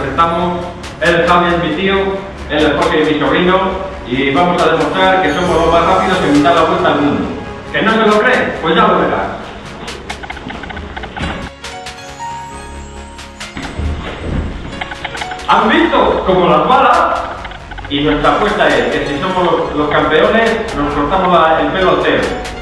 presentamos. El Javi es mi tío, el Jorge es mi sobrino y vamos a demostrar que somos los más rápidos en dar la vuelta al mundo. ¿Que no se lo creen? Pues ya lo verás. ¿Han visto como las balas? Y nuestra apuesta es que si somos los campeones nos cortamos el pelo al cero.